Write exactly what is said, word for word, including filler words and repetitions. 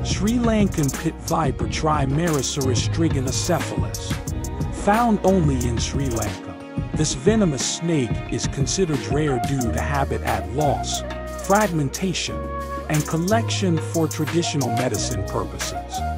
Sri Lankan pit viper Trimerosaurus strigonocephalus. Found only in Sri Lanka, this venomous snake is considered rare due to habitat loss, fragmentation, and collection for traditional medicine purposes.